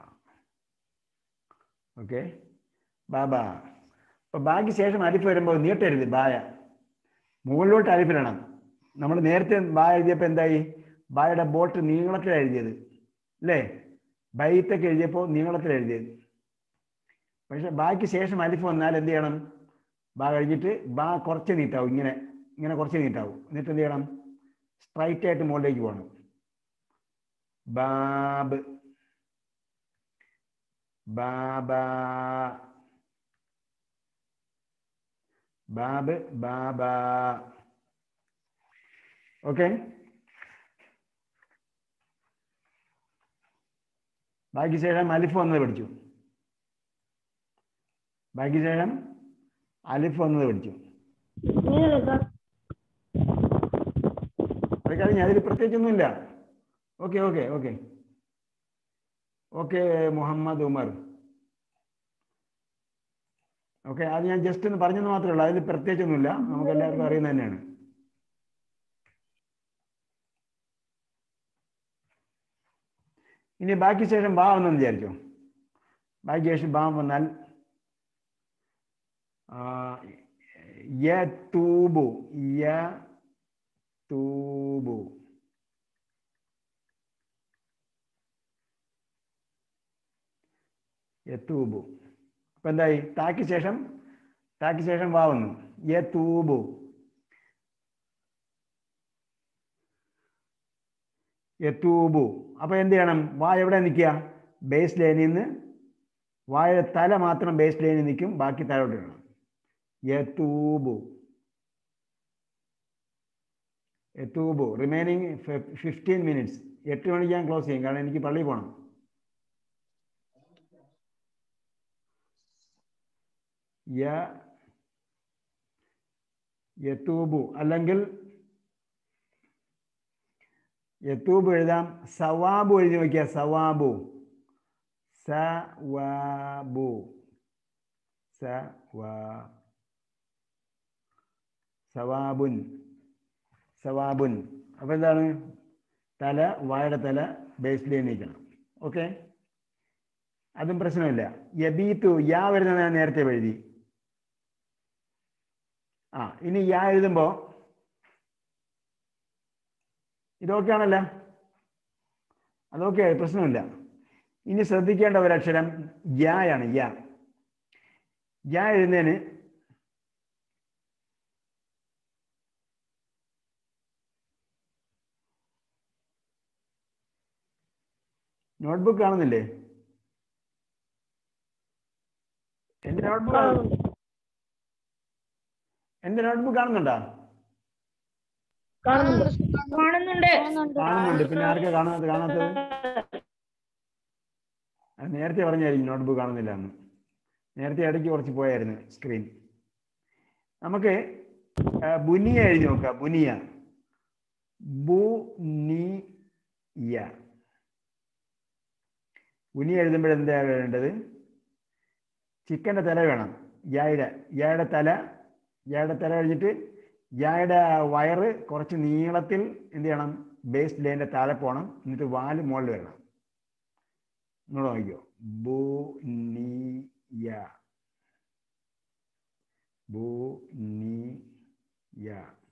ഓക്കെ ബാബ. അപ്പൊ ബാക്കി ശേഷം അലിഫ് വരുമ്പോൾ നീട്ടരുത് ബായ. മുകളിലോട്ട് അലിഫിടണം. നമ്മൾ നേരത്തെ ബാ എഴുതിയപ്പോൾ എന്തായി? ബായുടെ ബോട്ട് നീളത്തിൽ എഴുതിയത് അല്ലേ? ബൈത്തൊക്കെ എഴുതിയപ്പോൾ നീളത്തിൽ എഴുതിയത്. പക്ഷെ ബാക്കി ശേഷം അലിഫ് വന്നാൽ എന്ത് ചെയ്യണം? ബാ കഴിഞ്ഞിട്ട് ബാ കുറച്ച് നീട്ടാവും. ഇങ്ങനെ ഇങ്ങനെ കുറച്ച് നീട്ടാവും. എന്നിട്ട് എന്ത് ചെയ്യണം? സ്ട്രൈറ്റ് ആയിട്ട് മുകളിലേക്ക് പോകണം. ബാബ് ബാബാ ബാബ് ബാബാ. ഓക്കെ, ബാക്കി ശേഷം അലിഫ് വന്നത് പഠിച്ചു. ബാക്കി ശേഷം അലിഫ് വന്നത് പഠിച്ചു. അത് കഴിഞ്ഞ് അതിൽ പ്രത്യേകിച്ചൊന്നുമില്ല. Okay okay okay okay Muhammad Umar. Okay, അത് ഞാൻ ജസ്റ്റ് ഒന്ന് പറഞ്ഞെന്ന് മാത്രമേ ഉള്ളൂ. അതിൽ പ്രത്യേകിച്ചൊന്നുമില്ല, നമുക്ക് എല്ലാവർക്കും അറിയുന്നത് തന്നെയാണ്. ഇനി ബാക്കി ശേഷം ബാ വന്നെന്ന് വിചാരിച്ചോ. ബാക്കി ശേഷം ബാ വന്നാൽ യതൂബു യതൂബു. യതൂബു. അപ്പൊ എന്തായി? താക്ക് ശേഷം താക്ക് ശേഷം വാ വന്നു. യതൂബു. യതൂബു. അപ്പൊ എന്ത് ചെയ്യണം? വായ എവിടെ നിൽക്കുക? ബേസ് ലൈനിൽ നിന്ന് വായ തല മാത്രം ബേസ് ലൈനിൽ നിൽക്കും, ബാക്കി താഴോട്ട് ഇടണം. യതൂബു യതൂബു. Remaining fifteen minutes. എട്ട് മണിക്ക് ഞാൻ ക്ലോസ് ചെയ്യും, കാരണം എനിക്ക് പള്ളിയിൽ പോകണം. യ യതൂബു അല്ലെങ്കിൽ യതൂബ് എഴുതാം. സവാബു എഴുതി നോക്കിയ സവാബു. സവാബു സവാ സവാബുൻ സവാബുൻ. അപ്പൊ എന്താണ്? തല വായുടെ തല ബേസിലേക്ക് നീക്കണം. ഓക്കെ, അതും പ്രശ്നമില്ല. യബീത്തു യാ വരുന്നത് ഞാൻ നേരത്തെ എഴുതി. ആ ഇനി യാ എഴുതുമ്പോ ഇതൊക്കെ ആണല്ലോ, അതൊക്കെ പ്രശ്നമില്ല. ഇനി ശ്രദ്ധിക്കേണ്ട ഒരക്ഷരം യായാണ്. യാ യാ എഴുതുന്നതിന് നോട്ട്ബുക്ക് കാണുന്നില്ലേ? എന്റെ നോട്ട്ബുക്ക് എന്റെ നോട്ട്ബുക്ക് കാണുന്നുണ്ടോ? കാണുന്നുണ്ട്. കാണുന്നുണ്ട്. പിന്നെ ആർക്കാ കാണാത്തത്? കാണാത്തത് നേരത്തെ പറഞ്ഞായിരിക്കും നോട്ട്ബുക്ക് കാണുന്നില്ല എന്ന്. നേരത്തെ ഇടയ്ക്ക് കുറച്ച് പോയായിരുന്നു സ്ക്രീൻ. നമുക്ക് ബുനിയ എഴുതി നോക്കാം. ബുനിയ ബുനിയ. ബുനിയ എഴുതുമ്പോൾ എന്താ വേണ്ടത്? ചിക്കൻ്റെ തല വേണം. യായുടെ യായുടെ തല യായുടെ തല കഴിഞ്ഞിട്ട് യായുടെ വയറ് കുറച്ച് നീളത്തിൽ എന്ത് ചെയ്യണം? ബേസ് ലൈനിന്റെ താഴെ പോകണം. എന്നിട്ട് വാല് മുകളിൽ വരണം. ഇങ്ങോട്ട് നോക്കിയോ? ബുനിയ ബുനിയ.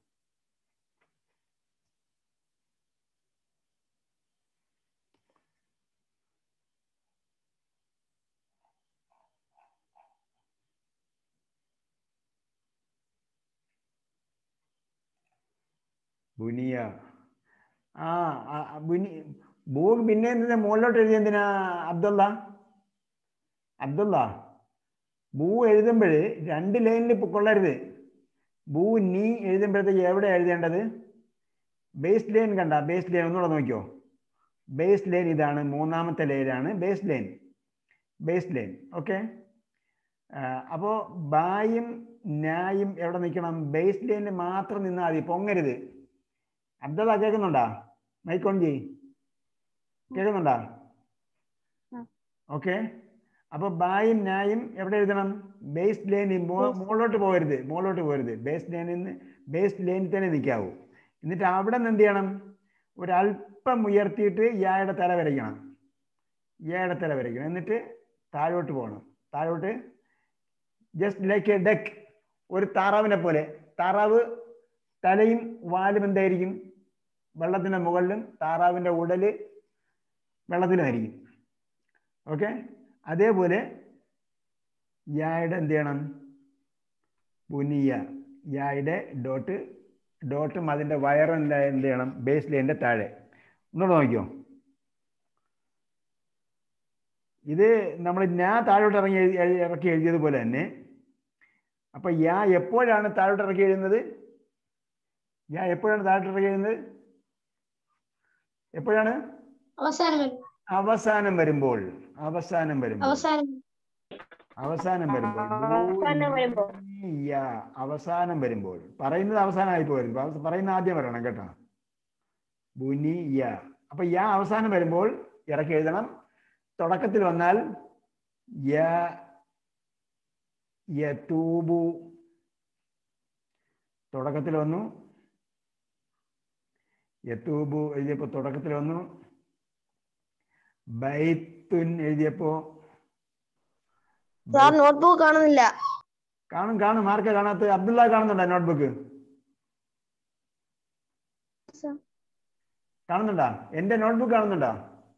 ബുനിയ. ആ ബുനി ബൂ പിന്നെ എന്തിനാ മുകളിലോട്ട് എഴുതി? എന്തിനാ അബ്ദുള്ള? അബ്ദുള്ള ബൂ എഴുതുമ്പോൾ രണ്ട് ലൈനിൽ കൊള്ളരുത്. ബൂ നീ എഴുതുമ്പോഴത്തേക്ക് എവിടെ എഴുതേണ്ടത്? ബേസ് ലൈൻ കണ്ട? ബേസ് ലൈൻ ഒന്നുകൂടെ നോക്കിയോ? ബേസ് ലൈൻ ഇതാണ്, മൂന്നാമത്തെ ലൈനാണ് base line. Base line. Okay. അപ്പോൾ ബായും നായും എവിടെ നിൽക്കണം? ബേസ് ലൈനിൽ മാത്രം നിന്നാൽ മതി, പൊങ്ങരുത്. അബ്ദുള്ള കേൾക്കുന്നുണ്ടാ? മൈക്ക് ഓൺ ചെയ്യ്. കേൾക്കുന്നുണ്ടാ? ഓക്കെ. അപ്പൊ ബായും നായും എവിടെ എഴുതണം? ബേസ് ലൈനിൽ. മുകളിലോട്ട് പോകരുത്, മുകളിലോട്ട് പോകരുത്. ബേസ് ലൈനിൽ നിന്ന് ബേസ് ലൈനിൽ തന്നെ നിൽക്കാവൂ. എന്നിട്ട് അവിടെ നിന്ന് എന്ത് ചെയ്യണം? ഒരല്പം ഉയർത്തിയിട്ട് യായുടെ തല വരയ്ക്കണം. യായുടെ തല വരയ്ക്കണം. എന്നിട്ട് താഴോട്ട് പോകണം. താഴോട്ട് ജസ്റ്റ് ലൈക്ക് എ ഡക്ക്, ഒരു താറാവിനെ പോലെ. താറാവ് തലയും വാലും എന്തായിരിക്കും? വെള്ളത്തിന്റെ മുകളിലും താറാവിന്റെ ഉടല് വെള്ളത്തിലുമായിരിക്കും. ഓക്കെ. അതേപോലെ യായുടെ എന്ത് ചെയ്യണം? ബുനിയ. യായുടെ ഡോട്ട് ഡോട്ടും അതിന്റെ വയറും എന്താ എന്ത് ചെയ്യണം? ബേസ് ലൈനിന്റെ താഴെ. ഒന്നുകൂടെ നോക്കിയോ? ഇത് നമ്മൾ ഞാൻ താഴോട്ട് ഇറങ്ങി ഇറക്കി എഴുതിയതുപോലെ തന്നെ. അപ്പൊ യാ എപ്പോഴാണ് താഴോട്ട് ഇറക്കി എഴുതുന്നത്? യാ എപ്പോഴാണ് താഴോട്ട് ഇറക്കി എഴുതുന്നത്? എപ്പോഴാണ്? അവസാനം അവസാനം വരുമ്പോൾ. അവസാനം വരുമ്പോൾ അവസാനം അവസാനം വരുമ്പോൾ അവസാനം വരുമ്പോൾ പറയുന്നത് അവസാനമായി പോരുത്, പറയുന്ന ആദ്യം വരണം കേട്ടോ. ബുനിയ. അപ്പൊ യാ അവസാനം വരുമ്പോൾ ഇറക്കി എഴുതണം. തുടക്കത്തിൽ വന്നാൽ യതൂബു. തുടക്കത്തിൽ വന്നു. യതൂബു എഴുതിയപ്പോ തുടക്കത്തിൽ വന്നു. ബൈത്തുൻ എഴുതിയപ്പോ സാർ നോട്ട്ബുക്ക് കാണുന്നില്ല. കാണും കാണും. ആർക്കാ കാണാത്ത? അബ്ദുള്ള കാണുന്നുണ്ടോ നോട്ട്ബുക്ക്? കാണുന്നുണ്ടാ? എന്റെ നോട്ട്ബുക്ക് കാണുന്നുണ്ടോ?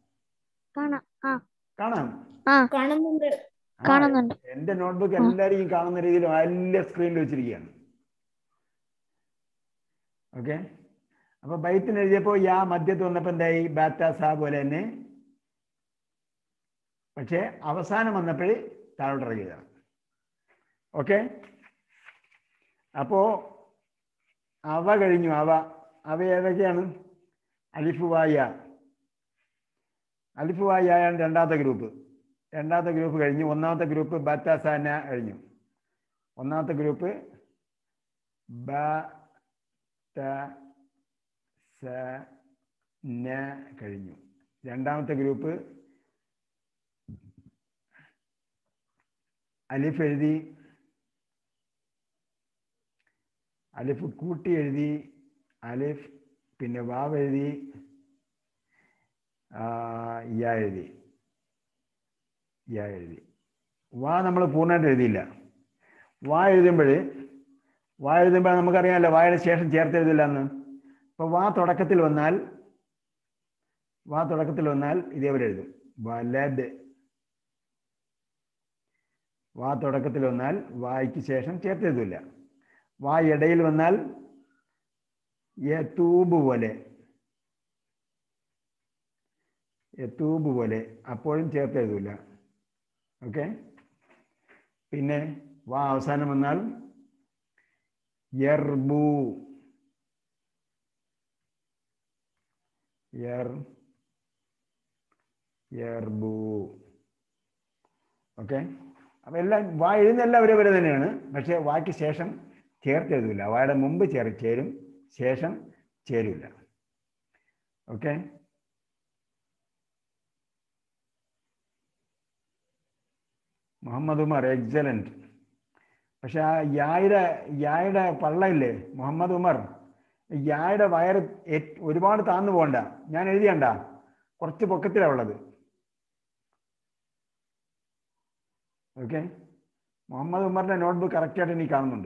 കാണാം. കാണുന്നുണ്ട്. കാണുന്നുണ്ട്. എന്റെ നോട്ട്ബുക്ക് എല്ലാവരെയും കാണുന്ന രീതിയിൽ വലിയ സ്ക്രീനിൽ വെച്ചിരിക്കുകയാണ്. ഓക്കെ. അപ്പൊ ബൈത്തിന് എഴുതിയപ്പോൾ യാ മധ്യത്ത് വന്നപ്പോൾ എന്തായി ബാറ്റ സാ പോലെ തന്നെ. പക്ഷേ അവസാനം വന്നപ്പോഴേ താഴോട്ട് ഇറങ്ങി എഴുതണം. ഓക്കെ, അപ്പോ അവ കഴിഞ്ഞു. അവ അവ ഏതൊക്കെയാണ്? അലിഫ് വായ. അലിഫ് വായാണ് രണ്ടാമത്തെ ഗ്രൂപ്പ്. രണ്ടാമത്തെ ഗ്രൂപ്പ് കഴിഞ്ഞു. ഒന്നാമത്തെ ഗ്രൂപ്പ് ബാറ്റ സാന കഴിഞ്ഞു. ഒന്നാമത്തെ ഗ്രൂപ്പ് ബ ത സ ന കഴിഞ്ഞു. രണ്ടാമത്തെ ഗ്രൂപ്പ് അലിഫ് എഴുതി, അലിഫ് കൂട്ടി എഴുതി, അലിഫ് പിന്നെ വാവ് എഴുതി, യാ എഴുതി, യാ എഴുതി. വാ നമ്മൾ പൂർണ്ണമായിട്ട് എഴുതിയില്ല. വാ എഴുതുമ്പോൾ വാ എഴുതുമ്പോൾ നമുക്കറിയാമല്ലോ വായുടെ ശേഷം ചേർത്ത് എഴുതില്ല എന്ന്. അപ്പോൾ വാ തുടക്കത്തിൽ വന്നാൽ വാ തുടക്കത്തിൽ വന്നാൽ ഇതേപോലെ എഴുതും. വലത്. വാ തുടക്കത്തിൽ വന്നാൽ വായ്ക്ക് ശേഷം ചേർത്ത് എഴുതില്ല. വാ ഇടയിൽ വന്നാൽ യതൂബ് പോലെ, യതൂബ് പോലെ, അപ്പോഴും ചേർത്ത് എഴുതില്ല. ഓക്കെ, പിന്നെ വാ അവസാനം വന്നാൽ യർബു, യർ യർബു. ഓക്കെ, അപ്പം എല്ലാം വാ എഴുതുന്ന എല്ലാം ഒരേ പോലെ തന്നെയാണ്. പക്ഷേ വായ്ക്ക് ശേഷം ചേർത്ത് എഴുതില്ല. വായുടെ മുമ്പ് ചേർ ചേരും, ശേഷം ചേരില്ല. Okay, Muhammad Umar excellent. പക്ഷെ ആ യായുടെ യായുടെ പള്ളയില്ലേ മുഹമ്മദ് ഉമർ, യായുടെ വയറ് ഒരുപാട് താന്നു പോകണ്ട. ഞാൻ എഴുതിയണ്ട, കുറച്ച് പൊക്കത്തിലാണ് ഉള്ളത്. ഓക്കെ, മുഹമ്മദ് ഉമറിന്റെ നോട്ട്ബുക്ക് കറക്റ്റായിട്ട് എനിക്ക് കാണുന്നുണ്ട്.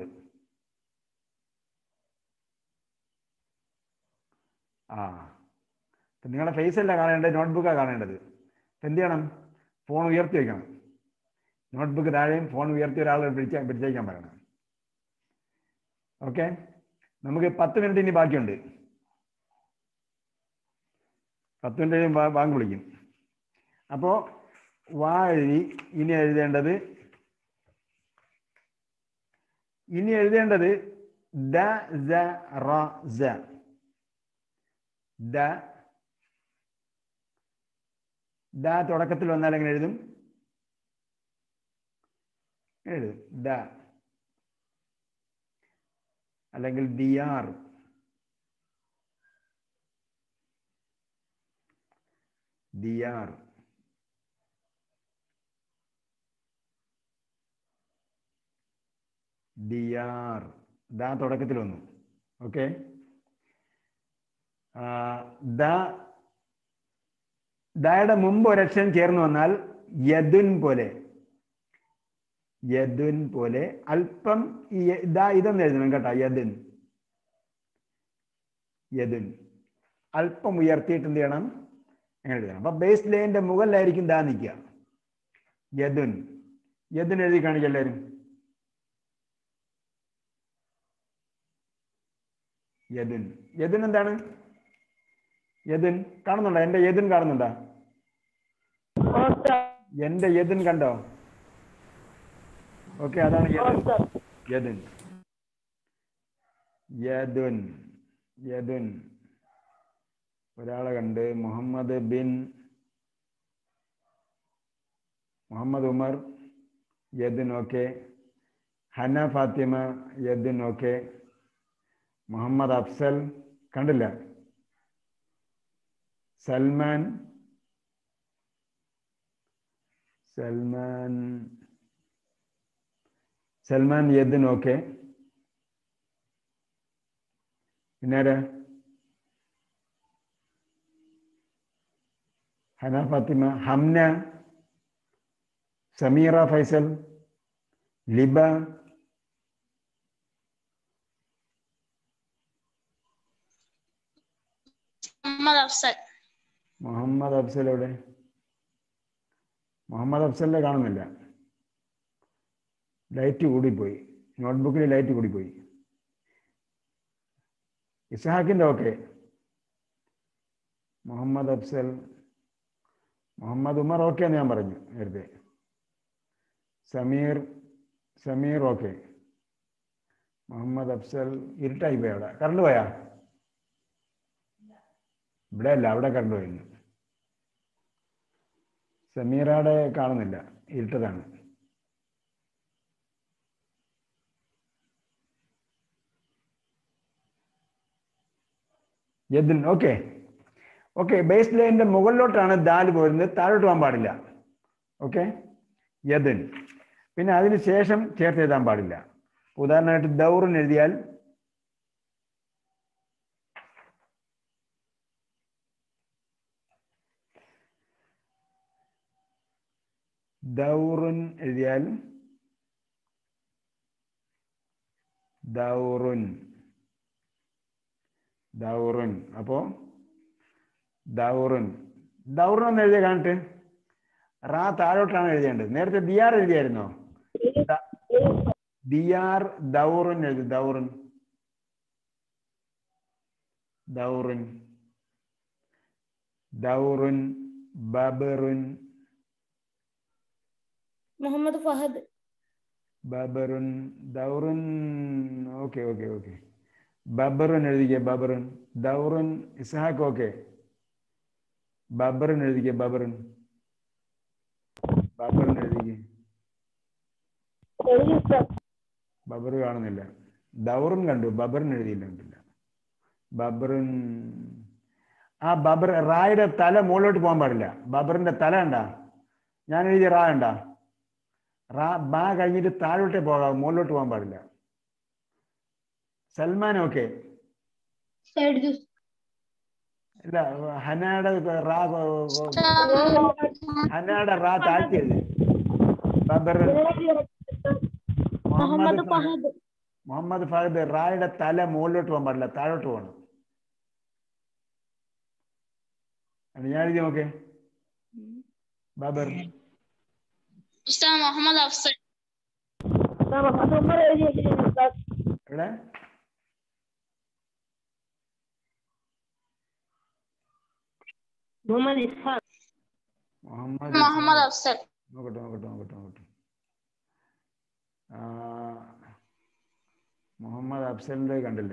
ആ, നിങ്ങളുടെ ഫേസ് അല്ല കാണേണ്ടത്, നോട്ട്ബുക്കാണ് കാണേണ്ടത്. എന്ത് ചെയ്യണം? ഫോൺ ഉയർത്തി വയ്ക്കണം. നോട്ട്ബുക്ക് താഴെയും ഫോൺ ഉയർത്തി ഒരാളെ പിടിച്ച പിടിച്ചേക്കാൻ പറയണം. ഓക്കെ, നമുക്ക് പത്ത് മിനിറ്റ് ഇനി ബാക്കിയുണ്ട്. പത്ത് മിനിറ്റ് കഴിയും ബാങ്ക് വിളിക്കും. അപ്പോൾ വാ എഴുതി. ഇനി എഴുതേണ്ടത് ഇനി എഴുതേണ്ടത് ദ സ റ സ. ദ ദ തുടക്കത്തിൽ വന്നാൽ എങ്ങനെ എഴുതും? എഴുതും ദ, അല്ലെങ്കിൽ ദിയാർ, ദിയാർ. ദിയാർ, ദ തുടക്കത്തിൽ വന്നു. ഓക്കെ, ദ ദയുടെ മുമ്പ് ഒരക്ഷരം ചേർന്ന് വന്നാൽ യദുൻ പോലെ, യദുൻ പോലെ. അല്പം ദാ ഇതൊന്നും എഴുതണം കേട്ടോ. യദുൻ, യദുൻ അല്പം ഉയർത്തിയിട്ട് എന്ത് ചെയ്യണം? എങ്ങനെ എഴുതണം? അപ്പൊ ബേസ് ലൈനിന്റെ മുകളിലായിരിക്കും ദാ നിൽക്കുക. യദുൻ, യദുൻ എഴുതി കാണിക്കുക എല്ലാവരും. യദുൻ, യദുൻ എന്താണ്? യദുൻ കാണുന്നുണ്ടോ? എന്റെ യദുൻ കാണുന്നുണ്ടോ? എന്റെ യദുൻ കണ്ടോ? ഓക്കെ, അതാണ് യദുൻ. യദുൻ, യദുൻ, യദുൻ. ഒരാളെ കണ്ട് മുഹമ്മദ് ബിൻ മുഹമ്മദ് ഉമർ യദുൻ. ഓക്കെ, ഹന ഫാത്തിമ യദുൻ. ഓക്കെ, മുഹമ്മദ് അഫ്സൽ കണ്ടില്ല. സൽമാൻ, സൽമാൻ സൽമാൻ യദുൻ. ഓക്കെ, പിന്നെ ഹന ഫാത്തിമ, ഹംന, സമീറ ഫൈസൽ, ലിബ, മുഹമ്മദ് അഫ്സൽ. മുഹമ്മദ് അഫ്സൽ എവിടെ? മുഹമ്മദ് അഫ്സലിനെ കാണുന്നില്ല. ലൈറ്റ് കൂടിപ്പോയി, നോട്ട്ബുക്കിൽ ലൈറ്റ് കൂടിപ്പോയി. ഇസ്ഹാക്കിന്റെ ഓക്കെ, മുഹമ്മദ് അഫ്സൽ, മുഹമ്മദ് ഉമർ ഓക്കെ എന്ന് ഞാൻ പറഞ്ഞു നേരത്തെ. സമീർ, സമീർ ഓക്കെ. മുഹമ്മദ് അഫ്സൽ ഇരുട്ടായി പോയി. അവിടെ കറണ്ട് പോയാ? ഇവിടെ അല്ല, അവിടെ കറണ്ട് പോയിരുന്നു. സമീറയുടെ കാണുന്നില്ല, ഇരുട്ടതാണ്. യദിൻ ഓക്കെ. ഓക്കെ, ബേസ് ലൈനിന്റെ മുകളിലോട്ടാണ് ദാൽ പോരുന്നത്, താഴോട്ട് പോകാൻ പാടില്ല. ഓക്കെ, യദിൻ. പിന്നെ അതിന് ശേഷം ചേർത്ത് എഴുതാൻ പാടില്ല. ഉദാഹരണമായിട്ട് ദൗറിൻ എഴുതിയാൽ ദൗറുൻ എഴുതിയാൽ ദൗറുൻ ദൗറുൻ അപ്പോ ദൗറുൻ ദൗറുൻ എന്ന് എഴുതിയ കാണിട്ട് റാ താഴോട്ടാണ് എഴുതേണ്ടത്. നേരത്തെ ദിയാർ എഴുതിയായിരുന്നോ? ദിയാർ ദൗറുൻ എഴുതി. ദൗറുൻ ദൗറുൻ ദൗറുൻ ബബറുൻ മുഹമ്മദ് ഫഹദ്. ബബറുൻ ദൗറുൻ ഓക്കെ ഓക്കെ ഓക്കെ. ബബറുൻ എഴുതിക്കേ. ബബറുൻ ദൗറുൻ ഇസ്ഹാഖ് ഓക്കെ. ബബറുൻ എഴുതിക്കേ. ബബറുൻ ബബറുൻ എഴുതിക്കേ. ബബർ കാണുന്നില്ല. ദൗറുൻ കണ്ടു, ബബറിൻ എഴുതിയില്ല. കണ്ടില്ല. ബബറുൻ. ആ ബബർ റായുടെ തല മുകളിലോട്ട് പോകാൻ പാടില്ല. ബബറിന്റെ തല ഉണ്ടാ? ഞാൻ എഴുതിയ റാ ഉണ്ടാ? റാ ബാ കഴിഞ്ഞിട്ട് താഴോട്ടേ പോകാം, മുകളിലോട്ട് പോകാൻ പാടില്ല. സൽമാൻ ഓക്കെ. ഇല്ല, ഹനയുടെ റാ ഹനയുടെ റാ താഴ്ത്തിയത്. ബബർ മുഹമ്മദ് ഫഹദ്. മുഹമ്മദ് ഫഹദ് റായുടെ തല മുകളിലോട്ട് പോകാൻ പാടില്ല, താഴോട്ട് പോകണം. ഞാൻ എഴുതി നോക്കേ. ബബർ മുഹമ്മദ് അഫ്സൽ. എവിടെ? മുഹമ്മദ് ഇസ്ഹാഖ്. മുഹമ്മദ് മുഹമ്മദ് അഫ്സൽ. നോക്കട്ടെ നോക്കട്ടെ നോക്കട്ടെ നോക്കട്ടെ. മുഹമ്മദ് അഫ്സലിന്റെ കണ്ടില്ല.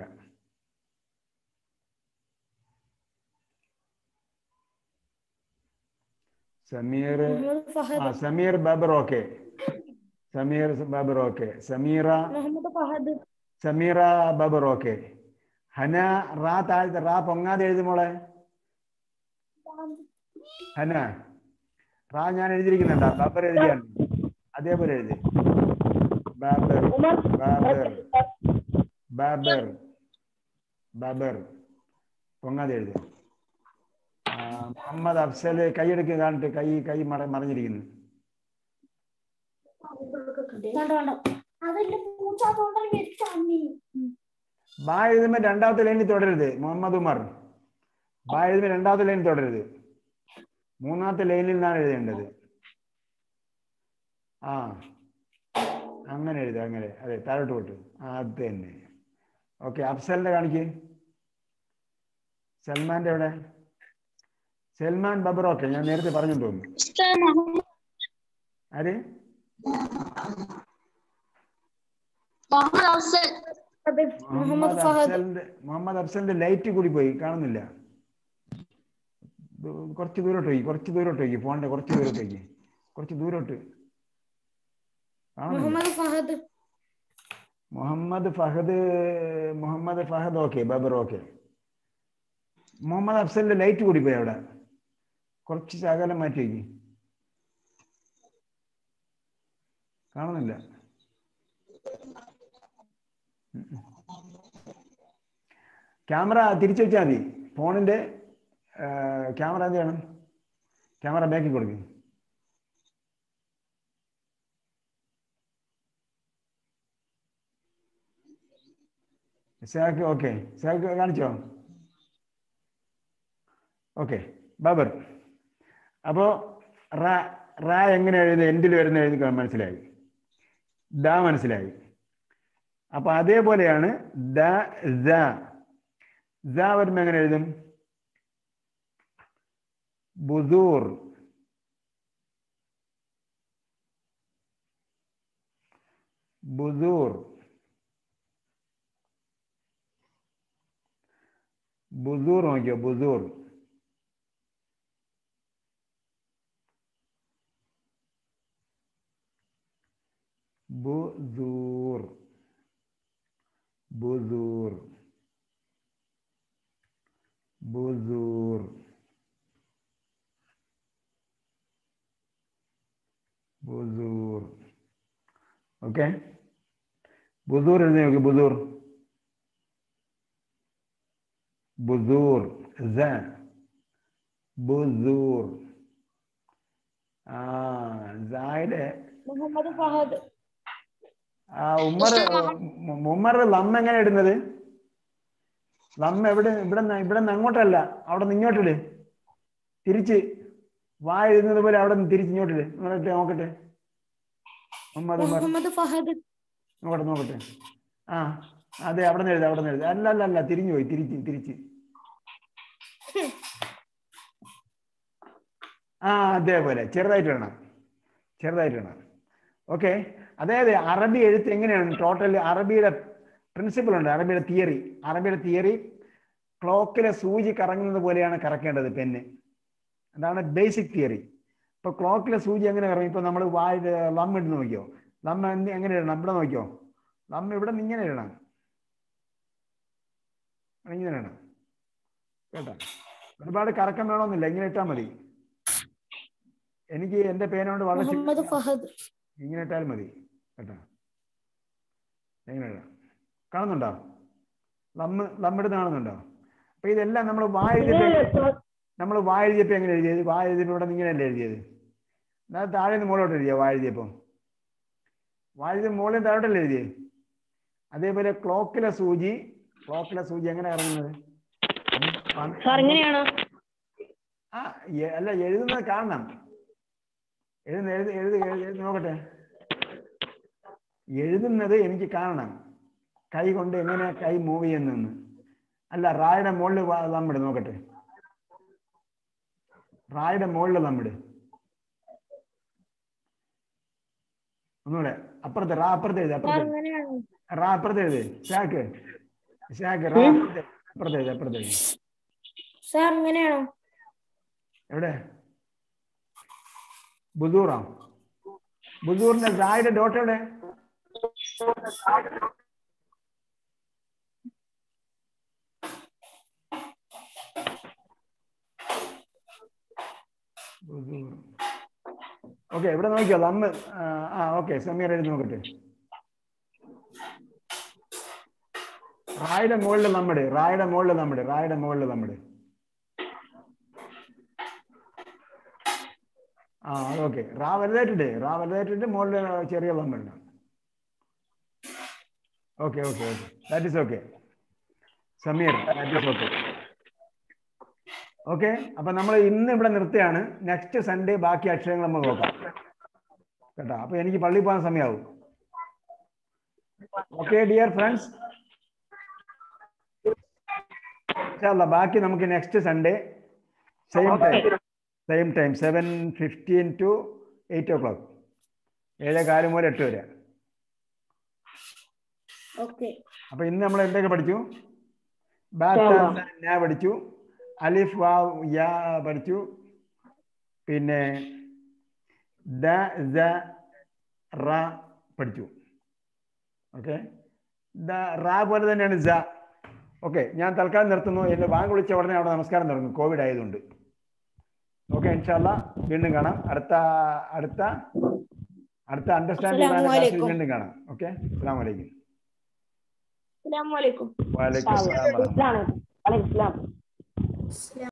സമീർ. ആ സമീർ ബബർ ഓക്കെ. സമീർ ബബർ ഓക്കെ. സമീറ സമീറ ബബർ ഓക്കെ. ഹന റാ താഴ്ത്ത റാ പൊങ്ങാതെ എഴുതി മോളെ. ഹന റാ ഞാൻ എഴുതിയിരിക്കുന്നുണ്ടാ? ബബർ എഴുതിയാണ്, അതേപോലെ എഴുതി. ബാബർ ബാബർ ബാബർ ബാബർ പൊങ്ങാതെ എഴുതി. മുഹമ്മദ് അഫ്സല് കൈയെടുക്കുക കാണിട്ട്. കൈ കൈ മറ മറിഞ്ഞിരിക്കുന്നു. ബാ എഴുതുമ്പോ രണ്ടാമത്തെ ലൈനിൽ തുടരരുത്. മുഹമ്മദ് ഉമർ ബാ എഴുതുമ്പോ രണ്ടാമത്തെ ലൈനിൽ തുടരരുത്, മൂന്നാമത്തെ ലൈനിൽ നിന്നാണ് എഴുതേണ്ടത്. ആ അങ്ങനെ എഴുതുക. അങ്ങനെ അതെ, താഴോട്ട് പോട്ട്. ആ അത് തന്നെ. ഓക്കെ, അഫ്സലിന്റെ കാണിക്ക്. സൽമാന്റെ എവിടെ? സൽമാൻ ബബർ ഓക്കെ. ഞാൻ നേരത്തെ പറഞ്ഞു തോന്നുന്നു. ആര്? മുഹമ്മദ് അഫ്സലിന്റെ മുഹമ്മദ് അഫ്സലിന്റെ ലൈറ്റ് കൂടി പോയി, കാണുന്നില്ല. കുറച്ച് ദൂരോട്ട് പോയി, കുറച്ച് ദൂരോട്ട് പോയി. ഫോണിന്റെ കുറച്ച് ദൂരോട്ട് പോയി, കുറച്ച് ദൂരോട്ട്. മുഹമ്മദ് ഫഹദ്. മുഹമ്മദ് ഫഹദ് മുഹമ്മദ് ഫഹദ് ഓക്കെ. ബബർ ഓക്കെ. മുഹമ്മദ് അഫ്സലിന്റെ ലൈറ്റ് കൂടി പോയി. അവിടെ കുറച്ച് ശകലം മാറ്റി വയ്ക്കി, കാണുന്നില്ല. ക്യാമറ തിരിച്ചു വെച്ചാൽ മതി. ഫോണിന്റെ ക്യാമറ എന്ത് ചെയ്യണം? ക്യാമറ ബാക്കി കൊടുക്കും. സാക്ക് ഓക്കെ. സാക്ക് കാണിച്ചോ? ഓക്കെ. ബബർ. അപ്പോ റാ റാ എങ്ങനെ എഴുതുന്നത്? എൻഡിൽ വരുന്ന എഴുതി മനസ്സിലായി. ദ മനസ്സിലായി. അപ്പൊ അതേപോലെയാണ് ദ ദ ദ വരുമ്പോ എങ്ങനെ എഴുതും? ബുദൂർ, ബുദൂർ, ബുദൂർ നോക്കിയോ, ബുദൂർ. ബുദൂർ, ബുദൂർ, ബുദൂർ, ബുദൂർ. ഓക്കെ, ബുദൂർ എഴുതി നോക്കി, ബുദൂർ, ബുദൂർ, ബുദൂർ. ആ സായുടെ മുഹമ്മദ് ഫഹദ്. ആ ഉമ്മർ, ഉമ്മർ ലമ്മ എങ്ങനെ ഇടുന്നത്? ലമ്മ എവിടെ? ഇവിടെ ഇവിടെ നിന്ന് അങ്ങോട്ടല്ല, അവിടെ നിന്ന് ഇങ്ങോട്ടിട്. തിരിച്ച് വായ എഴുതുന്നത് പോലെ അവിടെ നിന്ന് തിരിച്ച് ഇങ്ങോട്ടിട്. നോക്കട്ടെ നോക്കട്ടെ മുഹമ്മദ് ഉമ്മർ, മുഹമ്മദ് ഫഹദ്. നോക്കട്ടെ നോക്കട്ടെ. ആ അതെ, അവിടെ നിന്ന് എഴുതി, അവിടെ നിന്ന് എഴുതി. അല്ല അല്ല അല്ല, തിരിഞ്ഞു പോയി, തിരിച്ച് തിരിച്ച്. ആ അതേപോലെ ചെറുതായിട്ട് വേണം, ചെറുതായിട്ട് വേണം. ഓക്കെ, അതായത് അറബി എഴുത്ത് എങ്ങനെയാണ്? ടോട്ടൽ അറബിയുടെ പ്രിൻസിപ്പിൾ ഉണ്ട്, അറബിയുടെ തിയറി. അറബിയുടെ തിയറി ക്ലോക്കിലെ സൂചി കറങ്ങുന്നത് പോലെയാണ് കറക്കേണ്ടത് പെന്ന്. അതാണ് ബേസിക് തിയറി. ഇപ്പൊ ക്ലോക്കിലെ സൂചി എങ്ങനെ കറങ്ങും? ഇപ്പൊ നമ്മൾ വായ ലം ഇട്ട് നോക്കിയോ, ലം എങ്ങനെ ഇടണം? ഇവിടെ നോക്കിയോ, ലം ഇവിടെ നിന്ന് ഇങ്ങനെ ഇടണം, ഇങ്ങനെ ഇടണം കേട്ടോ. ഒരുപാട് കറക്കം വേണമെന്നില്ല, ഇങ്ങനെ ഇട്ടാൽ മതി. എനിക്ക് എന്റെ പേനോണ്ട് വളരെ മുഹമ്മദ് ഫഹദ്. ഇങ്ങനെ ഇട്ടാൽ മതി കേട്ടോ. എങ്ങനെ ഇടാം? കാണുന്നുണ്ടോ? ലമ്മ് ലമ്മിടുന്ന് കാണുന്നുണ്ടോ? അപ്പൊ ഇതെല്ലാം നമ്മൾ വായ എഴുതിയപ്പോ നമ്മൾ വായ എഴുതിയപ്പോ എങ്ങനെ എഴുതിയത്? വായ എഴുതിയപ്പോ ഇവിടെ ഇങ്ങനെയല്ലേ എഴുതിയത്? എന്നാൽ താഴെ നിന്ന് മുകളിലോട്ട് എഴുതിയ വായ എഴുതിയപ്പോ, വായ എഴുതിയ മുകളിൽ താഴോട്ടല്ലേ എഴുതിയത്? അതേപോലെ ക്ലോക്കിലെ സൂചി, ക്ലോക്കിലെ സൂചി എങ്ങനെ ഇറങ്ങുന്നത്? ആ അല്ല, എഴുതുന്നത് കാണണം. എഴുതുന്ന എഴുതി എഴുതി എഴുതി നോക്കട്ടെ. എഴുതുന്നത് എനിക്ക് കാണണം, കൈ കൊണ്ട് എങ്ങനെ കൈ മൂവ് ചെയ്യുന്നെന്ന്. അല്ല, റായുടെ മുകളിൽ നമ്മിട് നോക്കട്ടെ, റായുടെ മുകളിൽ നമ്മിട്. ഒന്നുകൂടെ അപ്പുറത്ത്, റാ അപ്പുറത്ത് എഴുതി, അപ്പുറത്ത് റാ അപ്പുറത്ത് എഴുതി. ഷാക്ക് ഷാക്ക് റാ അപ്പുറത്ത് എഴുതി, അപ്പുറത്ത് എഴുതി. സാർ ഇങ്ങനെയാണോ? എവിടെ? ബുദൂറാ? ബുദൂറിന്റെ റായുടെ ഡോട്ട് എവിടെ? ഓക്കെ, ഇവിടെ നോക്കിയോ ലമ്മ്? ആ ഓക്കെ, സമീർ എഴുതി നോക്കട്ടെ. റായുടെ മുകളിൽ നമ്മുടെ, റായുടെ മുകളിൽ നമ്മുടെ, റായുടെ മുകളിൽ നമ്മുടെ. ആ ഓക്കെ, റാ വലുതായിട്ടുണ്ട്, റാ വലുതായിട്ടുണ്ട്, മുകളിൽ ചെറിയ ലമ്മുണ്ട്. Okay okay okay, that is okay Sameer, that is okay. Okay, അപ്പൊ നമ്മൾ ഇന്ന് ഇവിടെ നിർത്തിയാണ്. നെക്സ്റ്റ് സൺഡേ ബാക്കി അക്ഷരങ്ങൾ നമ്മൾ നോക്കാം കേട്ടോ. അപ്പൊ എനിക്ക് പള്ളിയിൽ പോകാൻ സമയമാവും. ഓക്കെ ഡിയർ ഫ്രണ്ട്സ്, ബാക്കി നമുക്ക് next Sunday same time same time seven fifteen to eight o'clock, ഏഴേ കാല് മുതൽ എട്ട് വരെ. അപ്പൊ ഇന്ന് നമ്മൾ എന്തൊക്കെ പഠിച്ചു? ബാ പഠിച്ചു, അലിഫ് വാവ് യാ പഠിച്ചു, പിന്നെ ദ സ റ പഠിച്ചു. ഓക്കെ, ദ റാ പോലെ തന്നെയാണ് സ. ഓക്കെ, ഞാൻ തൽക്കാലം നിർത്തുന്നു. എന്നെ ബാങ്ക് വിളിച്ച ഉടനെ അവിടെ നമസ്കാരം തുടങ്ങും, കോവിഡ് ആയതുകൊണ്ട്. ഓക്കെ, ഇൻഷാല്ല വീണ്ടും കാണാം. അടുത്ത അടുത്ത അടുത്ത അണ്ടർസ്റ്റാൻഡിംഗ് വീണ്ടും കാണാം. ഓക്കെ, അസ്സലാമു അലൈക്കും. അസ്സലാമു അലൈക്കും. വഅലൈക്കും അസ്സലാം.